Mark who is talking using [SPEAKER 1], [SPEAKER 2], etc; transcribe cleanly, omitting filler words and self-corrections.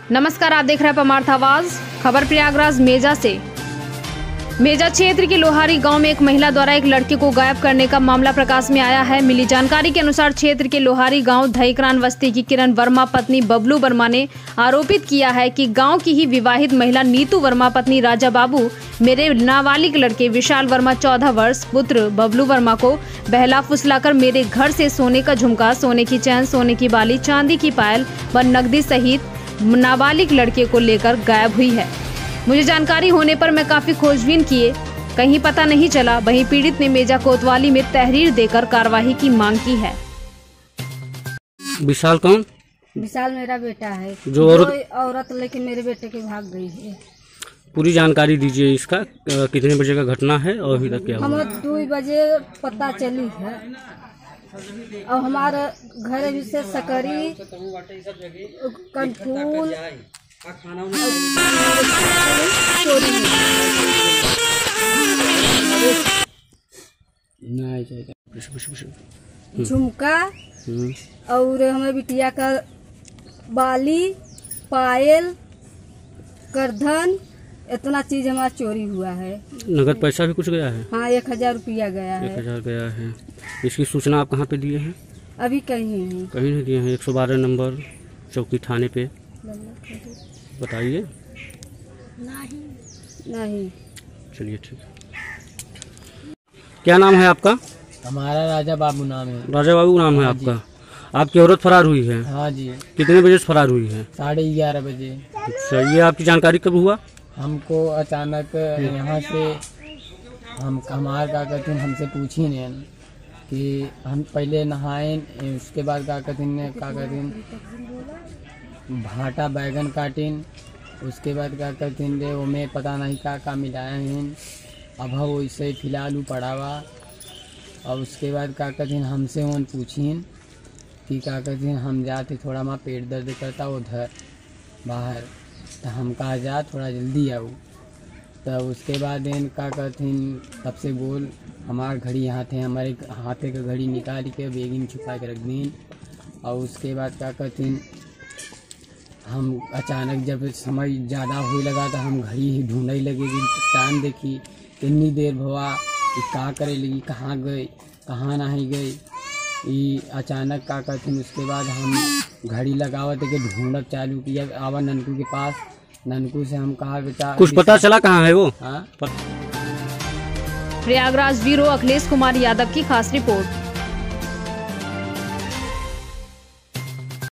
[SPEAKER 1] नमस्कार, आप देख रहे हैं परमार्थ आवाज। खबर प्रयागराज मेजा से। मेजा क्षेत्र के लोहारी गांव में एक महिला द्वारा एक लड़के को गायब करने का मामला प्रकाश में आया है। मिली जानकारी के अनुसार क्षेत्र के लोहारी गांव धईकरान बस्ती की किरण वर्मा पत्नी बबलू वर्मा ने आरोपित किया है कि गांव की ही विवाहित महिला नीतू वर्मा पत्नी राजा बाबू मेरे नाबालिग लड़के विशाल वर्मा 14 वर्ष पुत्र बबलू वर्मा को बहला फुसलाकर मेरे घर से सोने का झुमका, सोने की चैन, सोने की बाली, चांदी की पायल व नकदी सहित नाबालिग लड़के को लेकर गायब हुई है। मुझे जानकारी होने पर मैं काफी खोजबीन किए, कहीं पता नहीं चला। वहीं पीड़ित ने मेजा कोतवाली में तहरीर देकर कार्रवाई की मांग की है।
[SPEAKER 2] विशाल कौन?
[SPEAKER 3] विशाल मेरा बेटा है,
[SPEAKER 2] जो
[SPEAKER 3] औरत लेकिन मेरे बेटे की भाग गई है।
[SPEAKER 2] पूरी जानकारी दीजिए इसका, कितने बजे का घटना है और अभी तक क्या हुआ?
[SPEAKER 3] हम 2 बजे पता चली है और हमारे घर भी से सकरी कंठूल झुमका और हमारे बिटिया का बाली, पायल, करधन, इतना चीज हमारा चोरी हुआ है।
[SPEAKER 2] नगद पैसा भी कुछ गया है?
[SPEAKER 3] हाँ, 1000 रुपया गया है।
[SPEAKER 2] 1000 गया है। इसकी सूचना आप कहाँ पे दिए हैं?
[SPEAKER 3] अभी कहीं नहीं।
[SPEAKER 2] कहीं नहीं दिए हैं। 112 नंबर चौकी थाने पे बताइए।
[SPEAKER 3] नहीं।
[SPEAKER 2] चलिए ठीक है। क्या नाम है आपका?
[SPEAKER 4] हमारा राजा बाबू नाम है।
[SPEAKER 2] राजा बाबू नाम है आपका। आपकी औरत फरार हुई है?
[SPEAKER 4] हाँ जी।
[SPEAKER 5] कितने बजे से फरार हुई है?
[SPEAKER 4] 11:30 बजे।
[SPEAKER 2] अच्छा, ये आपकी जानकारी कब हुआ?
[SPEAKER 4] हमको अचानक यहाँ से हमारे का कहते हैं हमसे पूछी ने कि हम पहले नहाए, उसके बाद का कहते भाटा बैगन काटिन, उसके बाद का कहते हैं वो में पता नहीं का मिलाया हैं। अब हम वैसे फिलहाल पड़ावा। और उसके बाद का कहते हैं हमसे उन पूछीन कि का कहते हैं हम जाते, थोड़ा माँ पेट दर्द करता उधर बाहर, तो हम कहा जा थोड़ा जल्दी आओ। तो उसके बाद इन का कहते हैं तब से बोल हमारे घड़ी यहाँ थे, हमारे हाथे का घड़ी निकाल के बेगी में छुपा के रख दी। और उसके बाद क्या कहते हैं हम अचानक जब समय ज़्यादा होने लगा तो हम घड़ी ही ढूंढने लगे कि टाइम देखी कितनी देर भवा, कि क्या करे लगी, कहाँ गई कहाँ नहीं गई। ये अचानक क्या कहते हैं उसके बाद हम घड़ी लगावत के ढूंढत चालू किया। आवा ननकू के पास, ननकू से हम कहा बेटा
[SPEAKER 2] कुछ पता चला कहाँ है वो?
[SPEAKER 1] प्रयागराज ब्यूरो अखिलेश कुमार यादव की खास रिपोर्ट।